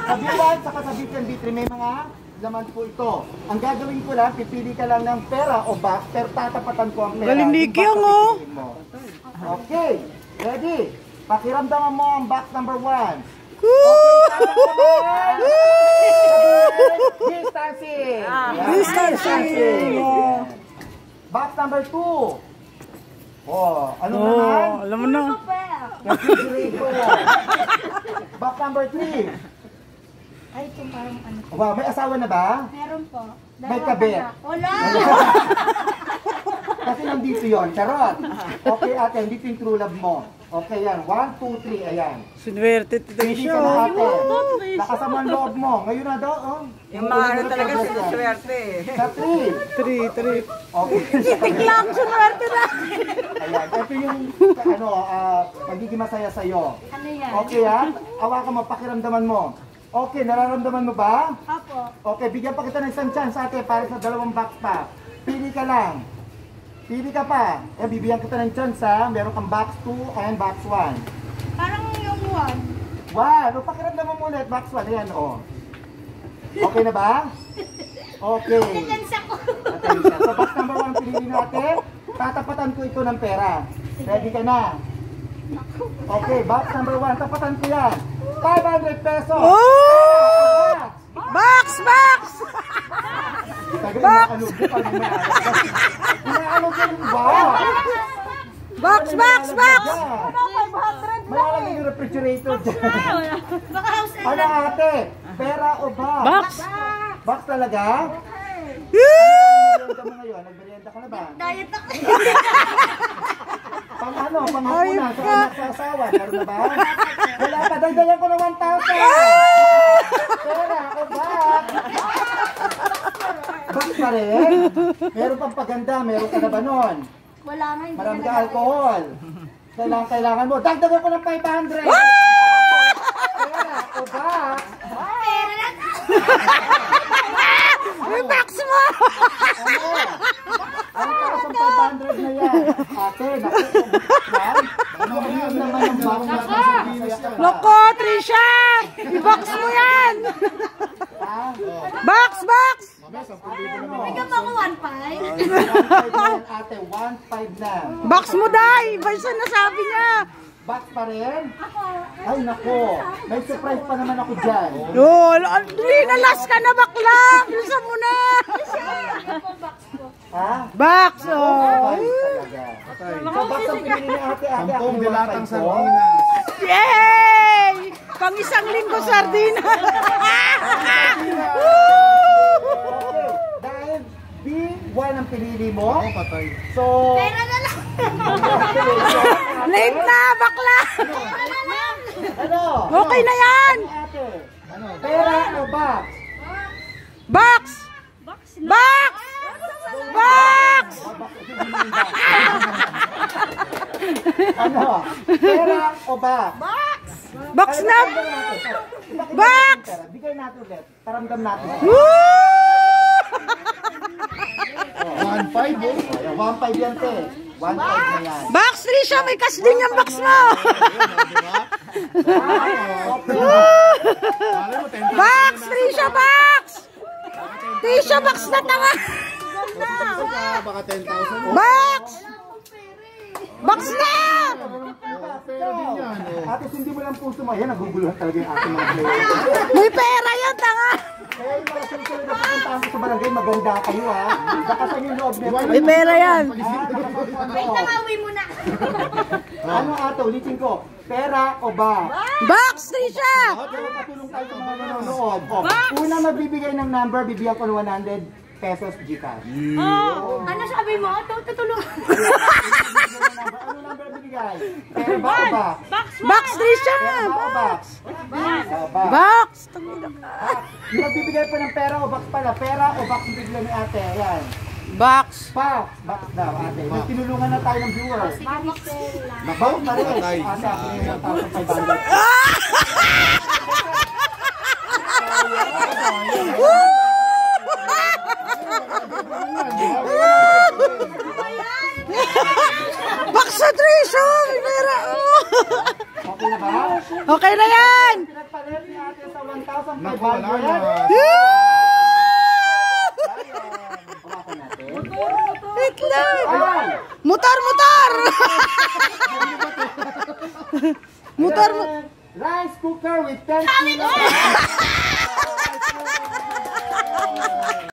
Sa B1 saka sa B2 and B3 may mga laman po ito. Ang gagawin ko lang, pipili ka lang ng pera o box, pero tatapatan ko ang pera. Galing ni Kyung, oh. Okay, ready? Pakiramdaman mo ang box number 1. Distancing. Distancing. Box number 2. Oh, ano naman? Alam mo na. Refrigerator. Box number 3. Ay, ito parang ano. Wow, may asawa na ba? Meron po. May kabit. Wala! Kasi nandito yun, charot. Okay ate, dito yung true love mo. Okay yan, 1, 2, 3, ayan. Sinuwerte Pili ka na ate. Nakasama ang loob mo. Ngayon na daw, oh. Yung mga ano talaga sinuswerte. Sa 3. 3. Okay. Tiklang, sinuwerte na. Ayan, ito yung, magiging masaya sa'yo. Ano yan? Okay ha? Hawakan mo, pakiramdaman mo. Okay, nararamdaman mo ba? Apo. Okay, bigyan pa kita ng isang chance ate para sa 2 box pa. Pili ka lang. Pili ka pa. Eh, bibigyan kita ng chance ha. Meron kang box 2 and box 1. Parang yung 1. Wow, pakiramdaman mo ulit. Box 1, ayan o. Okay na ba? Okay. Nalansa ko. Attention. So box number 1 pinili natin. Tatapatan ko ito ng pera. Ready ka na? Okay, box number 1. Tapatan ko yan. 500 pesos. Oh! Box! Box! Malalagay yung refrigerator dyan. Baka house and Ano ate? Pera o box? Box! Box talaga? Ano mo ngayon? Nagmerienda ka na ba? diet ako. Pang ano? Pang hapunan sa anak sa asawa? Meron na ba? Wala pa. Dagdagan ko na 1,000. Pera o box? Box pa rin? Meron pang paganda. Meron ka na ba nun? Wala na. Hindi Marami na ka nag- alcohol. Kailangan mo. Dagdagan ko ng 500. Pera o box? Pera na. May box mo! Ano para sa 500 na yan? Ate, naku. Ano naman yung box na sa Loko, Trisha! I-box mo yan! Box! May ka pa ako 1.5. Ate, 1.5 na. Box mo, Day! Iba yung nasabi niya. Box pa rin? Ay, nako. May surprise pa naman ako dyan. Linalas ka na, bakla! Bilisan mo na! Ha? Box! Ay, talaga. So, box ang pinili ni ate. Ate, ako yung 1.5 ko. Yay! Pang isang linggo sardina! Okay. Dahil B1 ang pinili mo. So, Pera na lang. Late na, bakla! ano? Okay na yan! Ate, pera o box? Box! Box! Box! Ano? Pera o box? Box na! Box! Bigay natin ulit. Paramdam natin. Woo! 1.5 eh. 1.5 yan te. 1.5 na yan. Box, Trisha! May cash din yung box mo! Box! Trisha, box! Trisha, box na tanga! Baka 10,000. Box! Box na! Ate, hindi mo lang puso mo. Yan, naguguluhan talaga yung ating mga player. May pera yan, tanga! Kaya yung mga susunod na pupuntahan ko sa barangay, maganda kayo ha. Bakasan yung loob nito. May pera yan! Wait lang, awi mo na. Ano ate, ulitin ko. Pera o ba? Box, Trisha! Pero patulong tayo sa mga nanonood. Una magbibigay ng number, bibigyan ko ng 100 pesos Gcash. Ano sabi mo? Tutulungan. Ano number bibigay? Pera ba o ba? Box, Trisha! Pera ba o box? Box. Box! Yung magbibigay pa ng pera o box pala. Pera o box yung bibigyan ni ate. Ayan. Box! Box. Box daw ate. May tinulungan na tayo ng viewers. Box pa rin. Ate, ako yung 1,500. Box sa Trisha! May pera! Okay na ba? ba? Okay na yan! Pinagpalit ni ate sa 1,500. Naku, wala na. Hawakan natin. Wait lang! Ay! Motor! Motor! Rice cooker with 10 kilos.